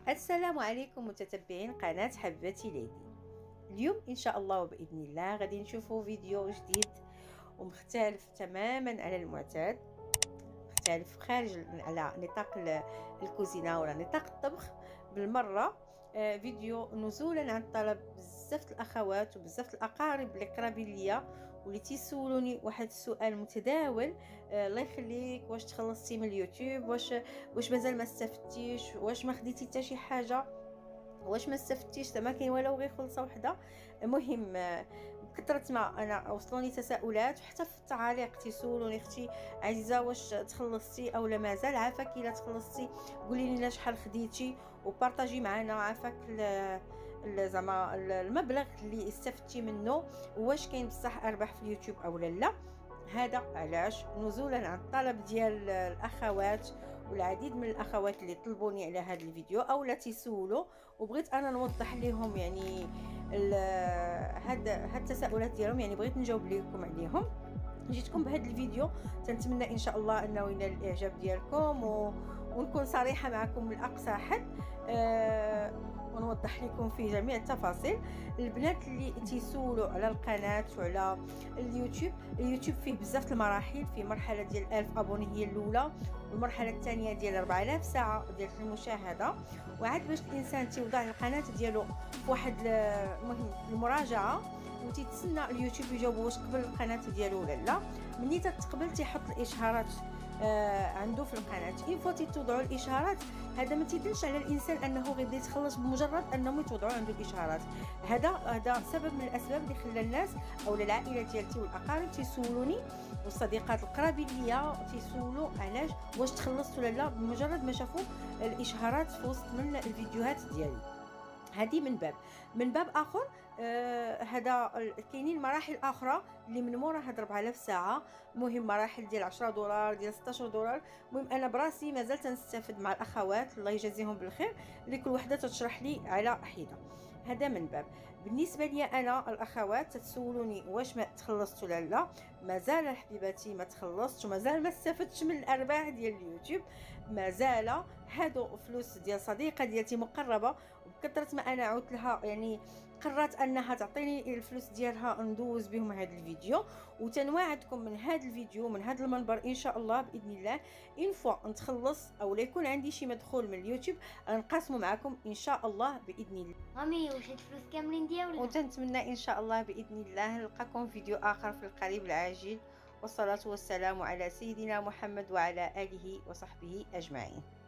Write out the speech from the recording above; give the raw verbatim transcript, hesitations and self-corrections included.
السلام عليكم متتبعين قناة حبتي ليدي. اليوم ان شاء الله وباذن الله غادي نشوفوا فيديو جديد ومختلف تماما على المعتاد، مختلف خارج على نطاق الكوزينه ولا نطاق الطبخ بالمره. آه فيديو نزولا عن طلب بزاف الاخوات وبزاف الاقارب اللي قرابين ليا واللي تيسولوني واحد السؤال متداول. آه الله يخليك، واش تخلصتي من اليوتيوب؟ واش واش مازال ما استفدتيش؟ واش ما خديتي حتى شي حاجه؟ واش ما استفدتيش؟ زعما كاين ولو غير خلصه وحده. المهم بكثره ما انا وصلوني تساؤلات، وحتى في التعاليق تيسولوني اختي عزيزه واش تخلصتي او لا مازال؟ عافاك الا تخلصتي قولي لنا شحال خديتي وبارطاجي معنا عافاك زعما المبلغ اللي استفدتي منه، واش كاين بصح ارباح في اليوتيوب او لا. هذا علاش نزولا عن الطلب ديال الاخوات والعديد من الاخوات اللي طلبوني على هذا الفيديو او لا تيسولوا، وبغيت انا نوضح لهم يعني هاد هاد التساؤلات ديالهم، يعني بغيت نجاوب لكم عليهم. جيتكم بهذا الفيديو تنتمنى ان شاء الله انه ينال الاعجاب ديالكم و... ونكون صريحه معكم من اقصى حد، أه... ونوضح لكم في جميع التفاصيل. البنات اللي تيسولوا على القناه وعلى اليوتيوب، اليوتيوب فيه بزاف المراحل. في مرحله ديال ألف ابوني هي الاولى، والمرحله الثانيه ديال أربعة آلاف ساعه ديال المشاهده، وعاد باش الانسان تيوضع القناه ديالو في واحد المهم المراجعه وتيتسنى اليوتيوب يجاوبوا واش قبل القناه ديالو ولا لا. ملي تتقبل تيحط الاشهارات آه عنده في القناه. ان فوا تيتوضعوا الاشهارات، هذا ما تيدلش على الانسان انه غيبدا يتخلص بمجرد انهم يتوضعوا عنده الاشهارات. هذا هذا سبب من الاسباب اللي خلى الناس او العائله ديالتي والاقارب تيسولوني، والصديقات القرابين ليا تيسولوا علاش واش تخلصت ولا لا بمجرد ما شافوا الاشهارات في وسط من الفيديوهات ديالي. هذه من باب من باب اخر. آه هذا كاينين مراحل اخرى اللي من مورا هاد أربعة آلاف ساعه، مهم مراحل ديال عشرة دولار ديال ستة عشر دولار. المهم انا براسي مازال تنستافد مع الاخوات الله يجازيهم بالخير اللي كل وحده تشرح لي على حده. هذا من باب. بالنسبه لي انا الاخوات تسولوني واش ما تخلصت ولا لا، مازال حبيباتي ما تخلصتش ومازال ما استفدتش من الارباح ديال اليوتيوب. مازال هادو فلوس ديال صديقه ديالتي مقربه، وبكثره ما انا عودت لها يعني قررت انها تعطيني الفلوس ديالها ندوز بهم هذا الفيديو. وتنواعدكم من هذا الفيديو من هذا المنبر ان شاء الله باذن الله ان فوا نتخلص او لا يكون عندي شي مدخول من اليوتيوب غنقاسمه معكم ان شاء الله باذن الله. مامي واش هاد الفلوس كاملين ديالنا؟ وتنتمنى ان شاء الله باذن الله نلقاكم فيديو اخر في القريب العاجل، والصلاه والسلام على سيدنا محمد وعلى اله وصحبه اجمعين.